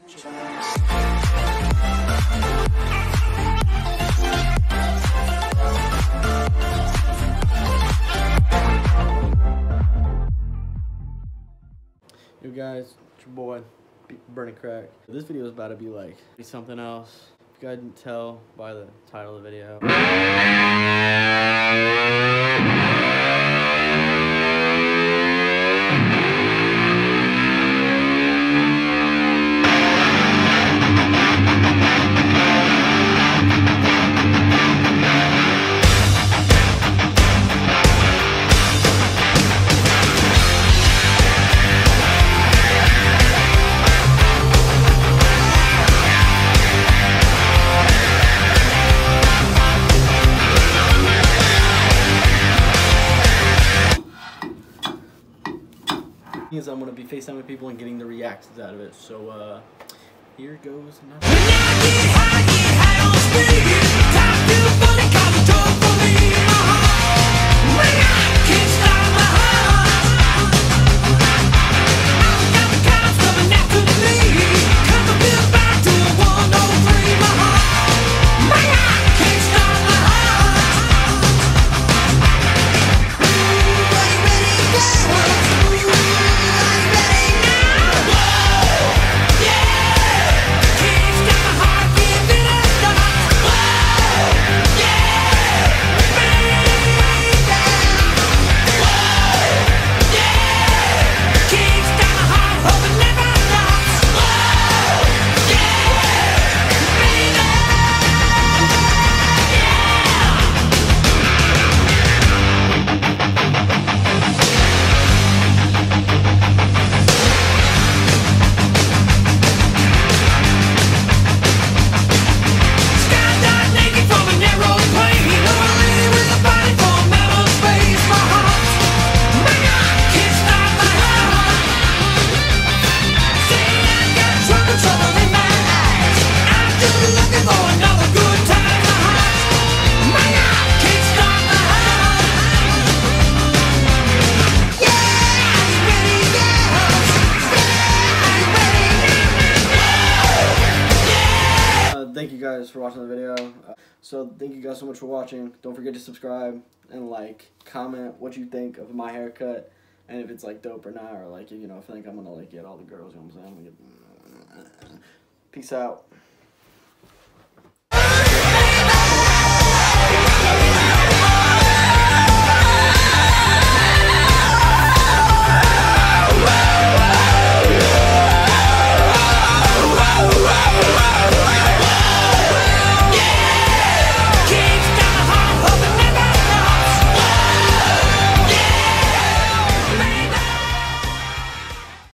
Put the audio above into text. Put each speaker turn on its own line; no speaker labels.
Yo guys, it's your boy, Brenin Krack. This video is about to be like something else. If you guys didn't tell by the title of the video. Is I'm gonna be FaceTiming people and getting the reactions out of it. So here goes nothing. Thank you guys for watching the video. So thank you guys so much for watching. Don't forget to subscribe and like, comment what you think of my haircut and if it's like dope or not, or like, you know, if you think I'm gonna like get all the girls, you know what I'm saying? Peace out.